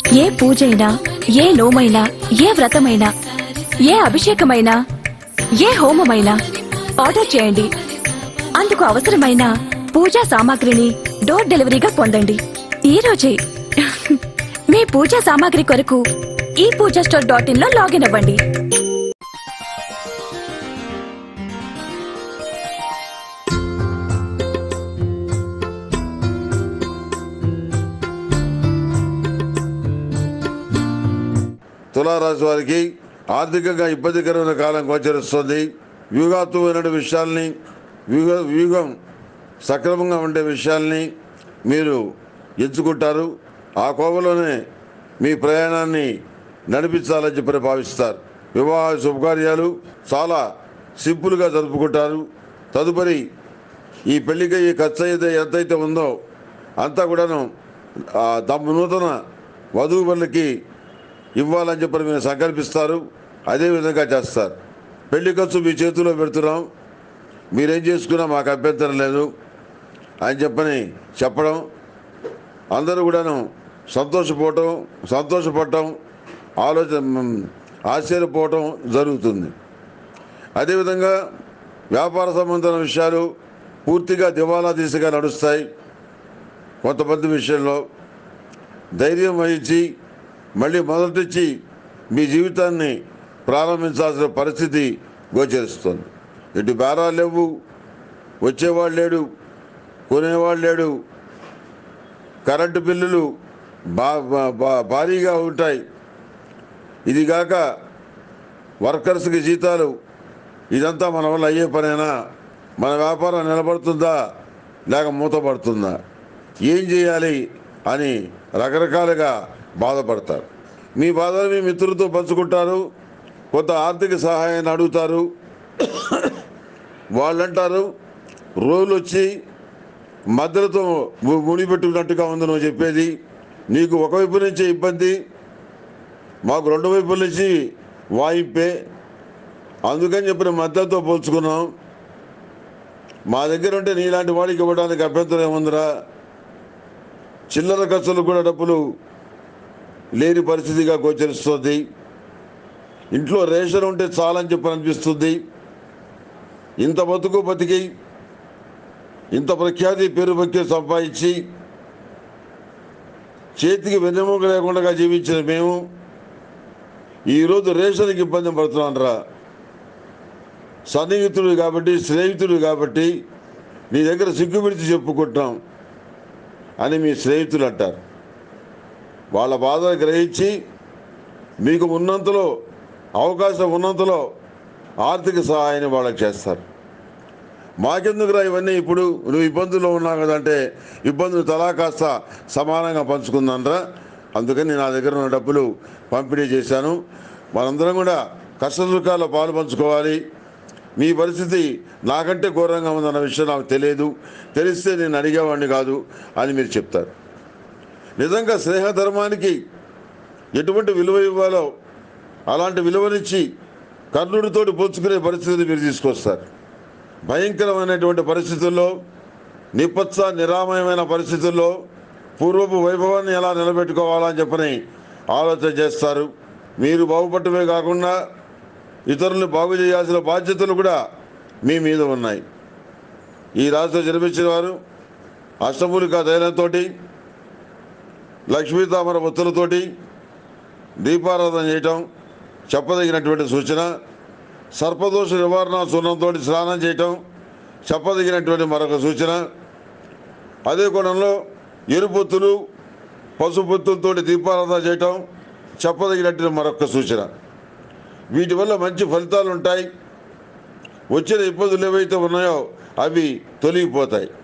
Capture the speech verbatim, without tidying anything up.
ఏ పూజైనా, ఏ నోమైనా, ఏ వ్రతమైనా, ఏ అభిషేకమైనా, ఏ హోమమైనా ఆర్డర్ చేయండి. అందుకు అవసరమైన పూజా సామాగ్రిని డోర్ డెలివరీగా పొందండి. ఈ రోజే మీ పూజా సామాగ్రి కొరకు ఈ పూజా స్టోర్ డాట్ ఇన్ లో లాగిన్ అవ్వండి. తులారాశి వారికి ఆర్థికంగా ఇబ్బందికరమైన కాలం గోచరిస్తుంది. వ్యూహాత్మకమైన విషయాల్ని వ్యూహ వ్యూహం సక్రమంగా ఉండే విషయాల్ని మీరు ఎంచుకుంటారు. ఆ కోవలోనే మీ ప్రయాణాన్ని నడిపించాలని చెప్పి భావిస్తారు. వివాహ శుభకార్యాలు చాలా సింపుల్గా జరుపుకుంటారు. తదుపరి ఈ పెళ్లికి ఖర్చు అయితే ఎంతైతే ఉందో అంతా కూడాను దమ్ము నూతన వధువులకి ఇవ్వాలని చెప్పి మీరు సంకల్పిస్తారు. అదేవిధంగా చేస్తారు. పెళ్లి ఖర్చు మీ చేతిలో పెడుతున్నాం, మీరేం చేసుకున్నా మాకు అభ్యంతరం లేదు అని చెప్పని చెప్పడం, అందరూ కూడాను సంతోషపోవటం సంతోషపడటం ఆలోచన ఆశ్చర్యపోవటం జరుగుతుంది. అదేవిధంగా వ్యాపార సంబంధమైన విషయాలు పూర్తిగా దివాలా దిశగా నడుస్తాయి. కొంతమంది విషయంలో ధైర్యం వహించి మళ్ళీ మొదటిచ్చి మీ జీవితాన్ని ప్రారంభించాల్సిన పరిస్థితి గోచరిస్తుంది. ఇటు బేరాలు లేవు, వచ్చేవాళ్ళు లేడు, కొనేవాళ్ళు లేడు, కరెంటు బిల్లులు బా భారీగా ఉంటాయి. ఇదిగాక వర్కర్స్కి జీతాలు, ఇదంతా మన వల్ల అయ్యే పనేనా? మన వ్యాపారం నిలబడుతుందా లేక మూతపడుతుందా? ఏం చేయాలి అని రకరకాలుగా బాధపడతారు. మీ బాధలు మీ మిత్రులతో పంచుకుంటారు. కొంత ఆర్థిక సహాయాన్ని అడుగుతారు. వాళ్ళంటారు రోజులు వచ్చి మద్దతుతో ముడిపెట్టుకున్నట్టుగా ఉంది నువ్వు చెప్పేది. నీకు ఒకవైపు నుంచి ఇబ్బంది, మాకు రెండు వైపుల నుంచి వాయింపే, అందుకని చెప్పిన మద్దతుతో పోల్చుకున్నాం. మా దగ్గర ఉంటే నీలాంటి వాడికి ఇవ్వడానికి అభ్యంతరం ఏముందిరా? చిల్లర ఖర్చులు కూడా డబ్బులు లేని పరిస్థితిగా గోచరిస్తుంది. ఇంట్లో రేషన్ ఉంటే చాలని చెప్పి అనిపిస్తుంది. ఇంత బతుకు బతికి ఇంత ప్రఖ్యాతి పేరు భక్తి సంపాదించి చేతికి వెన్నెముక లేకుండా జీవించిన మేము ఈరోజు రేషన్కి ఇబ్బంది పడుతున్నానరా. సన్నిహితుడు కాబట్టి, స్నేహితుడు కాబట్టి నీ దగ్గర సిగ్గు విడిచి చెప్పుకుంటున్నాం అని మీ స్నేహితులు అంటారు. వాళ్ళ బాధను గ్రహించి మీకు ఉన్నంతలో, అవకాశం ఉన్నంతలో ఆర్థిక సహాయాన్ని వాళ్ళకి చేస్తారు. మాకెందుకురా ఇవన్నీ, ఇప్పుడు నువ్వు ఇబ్బందుల్లో ఉన్నావు కదంటే ఇబ్బందులు తలా కాస్త సమానంగా పంచుకుందానరా, అందుకని నా దగ్గర ఉన్న డబ్బులు పంపిణీ చేశాను. మనందరం కూడా కష్టసుఖాల్లో పాలు పంచుకోవాలి. మీ పరిస్థితి నాకంటే ఘోరంగా ఉందన్న విషయం నాకు తెలియదు, తెలిస్తే నేను అడిగేవాడిని కాదు అని మీరు చెప్తారు. నిజంగా స్నేహధర్మానికి ఎటువంటి విలువ ఇవ్వాలో అలాంటి విలువనిచ్చి కర్ణుడితోటి పోల్చుకునే పరిస్థితిని మీరు తీసుకొస్తారు. భయంకరమైనటువంటి పరిస్థితుల్లో, నిపత్స నిరామయమైన పరిస్థితుల్లో పూర్వపు వైభవాన్ని ఎలా నిలబెట్టుకోవాలని చెప్పని ఆలోచన చేస్తారు. మీరు బాగుపడటమే కాకుండా ఇతరులను బాగు చేయాల్సిన బాధ్యతలు కూడా మీ మీద ఉన్నాయి. ఈ రాశిలో జన్మించిన వారు అష్టమూలికా తైలంతో, లక్ష్మీతామర ఒత్తులతోటి దీపారాధన చేయటం చెప్పదగినటువంటి సూచన. సర్పదోష నివారణ చూర్ణంతో స్నానం చేయటం చెప్పదగినటువంటి మరొక సూచన. అదే కోణంలో ఎరుపొత్తులు, పసుపొత్తులతో దీపారాధన చేయటం చెప్పదగినటువంటి మరొక సూచన. వీటి వల్ల మంచి ఫలితాలు ఉంటాయి. వచ్చిన ఇబ్బందులు ఏవైతే ఉన్నాయో అవి తొలగిపోతాయి.